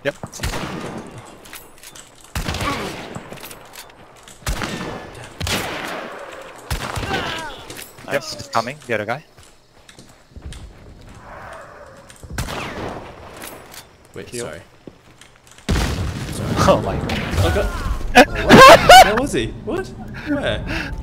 Yep. Nice. Yep, it's coming, the other guy. Wait, Heal. sorry. Oh my god. Oh god. Where was he? What? Where?